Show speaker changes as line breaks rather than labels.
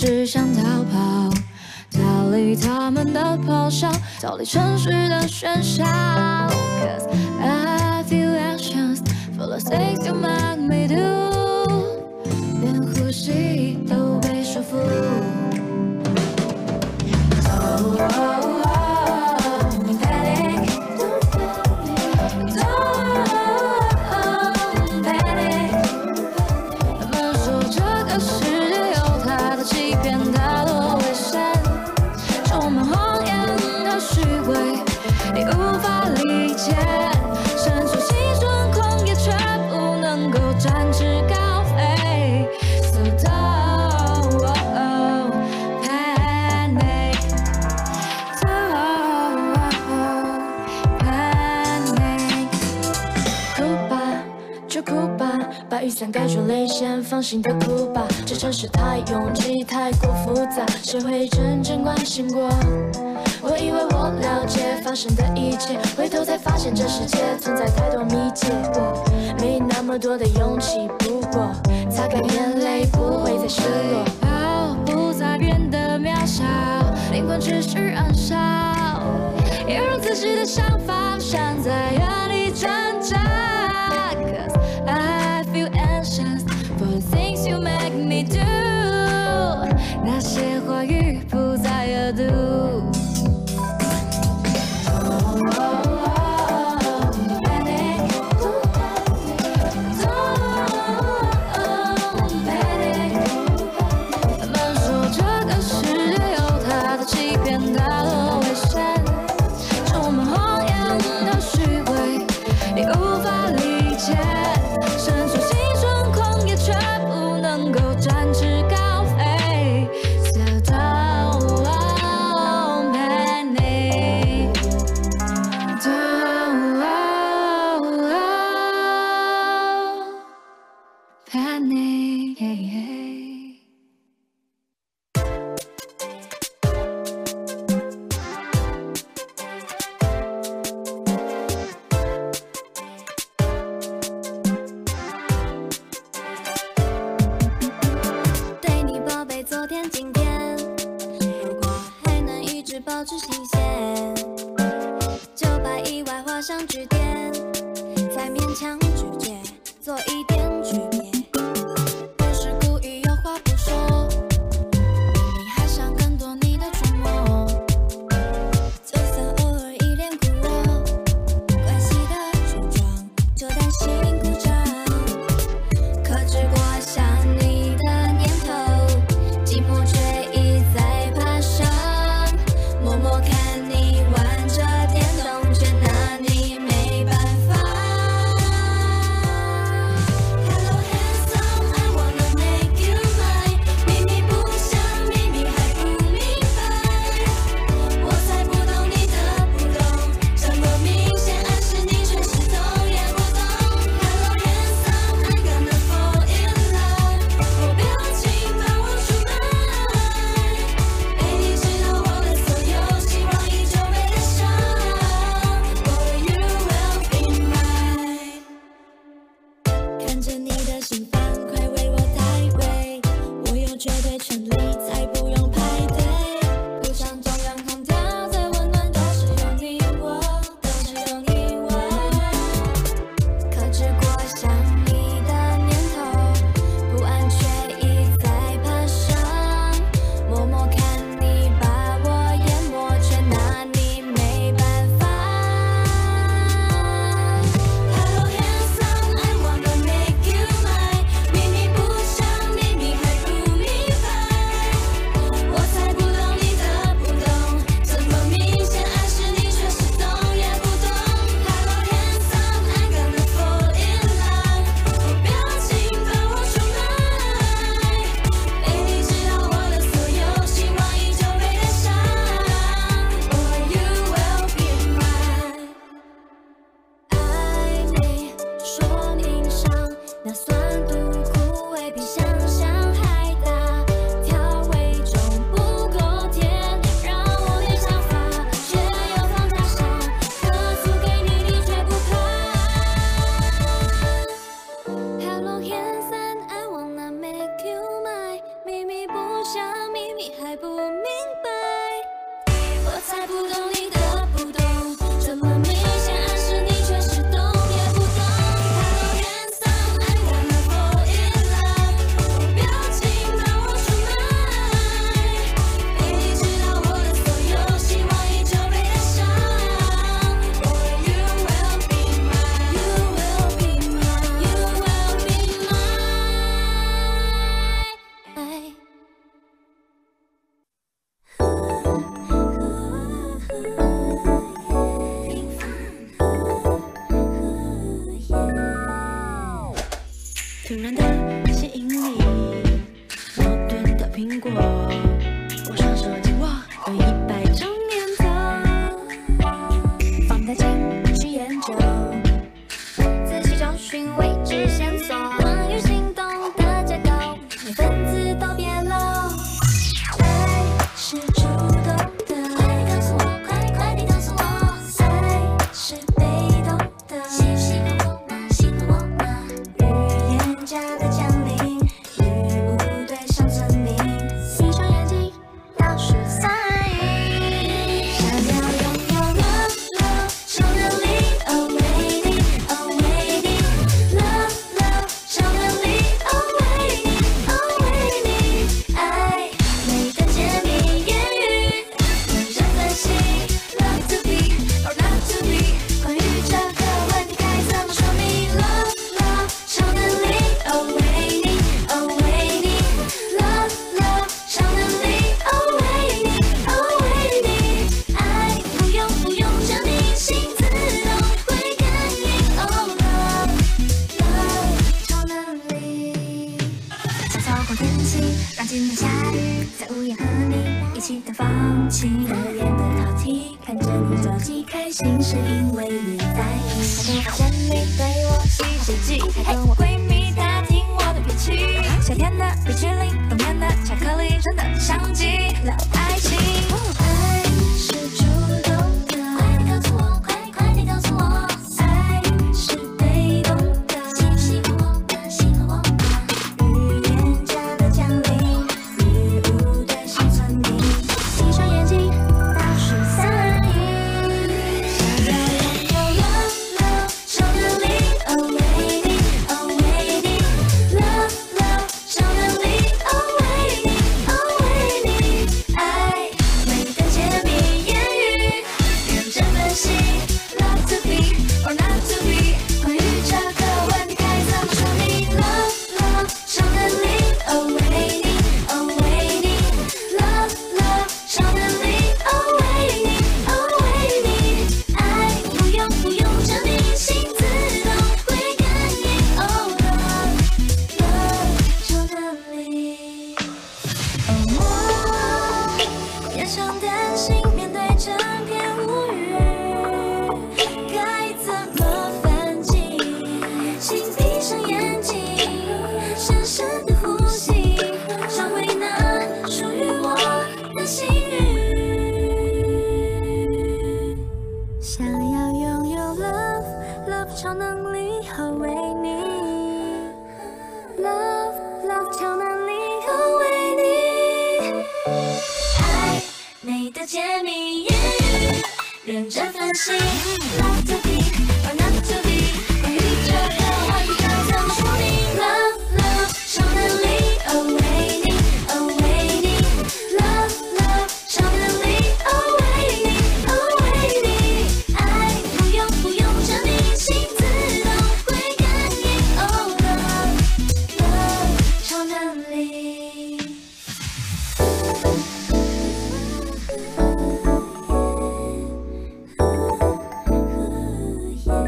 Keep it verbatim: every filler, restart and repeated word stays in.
是想逃跑，逃离他们的咆哮，逃离城市的喧嚣。Cause I feel anxious for the things you make me do， 连呼吸都被束缚。Oh, oh, oh.把雨伞盖住泪腺，放心的哭吧。这城市太拥挤，太过复杂，谁会真正关心过？我以为我了解发生的一切，回头才发现这世界存在太多谜解。我没那么多的勇气，不过擦干眼泪不会再失落。跑不再变得渺小，灵魂只是燃烧，也让自己的想法像在原地挣扎。I feel anxious for the things you make me do， 那些话语不再有毒。
保持新鲜，就把意外画上句点，再勉强拒绝做一点区别。不是故意有话不说，明明还想更多你的触摸。就算偶尔一脸孤弱，关系的柱状就担心故障，克制过想你的念头，寂寞却一再爬上。默默看你玩着电动，却拿你没办法。Hello handsome, I wanna make you mine。秘密不想秘密还不明白，我猜不懂你的不懂，这么明显暗示你却是动也不动。Hello handsome, I'm gonna fall in love。我表情把我出卖，陪你知道我的所有。希望依旧被燃烧 ，Boy you will be mine。看着你的心翻快为我太贵，我有绝对权利，才不用排队。不想中央空调最温暖，都是有你我，都是有你我。克制过想你的念头，不安却一再爬上，默默看你把我淹没，却拿你没办法。Hello handsome, I wanna make you mine。秘密不想秘密还不明白，
好天气，让今天下雨，在午夜和你一起的放晴。
在演的好题，看着你着急开心，是因为你在意。
我发现你对我细心记，还跟我闺蜜打听我的脾气。夏天的冰淇淋，冬天的巧克力，真的像极了爱情。
爱是主动的，快点告诉我，快快点告诉我。爱是被动的，喜不喜欢我的，喜欢我的。预言家的降临，日无的生存力。闭上眼睛，倒数三一。想要拥有 love love 超能力，哦为你，哦为你。love love 超能力，哦为你，哦为你。爱美的解密言语，认真分析。Love to be or not to be， 关于这个问题该怎么处理 ？Love love 超能力，哦为你，哦为你。Love love 超能力，哦为你，哦为你。爱不用不用证明，心自动会感应。Oh love love 超能力。我也常担心，面对整片乌云，该怎么反击？请闭上眼睛，深深的呼吸，找回那属于我的幸运。想要拥有 love love 超能力，好为你。Love love 超能力，好为你。爱美的解密言语，认真分析。Love to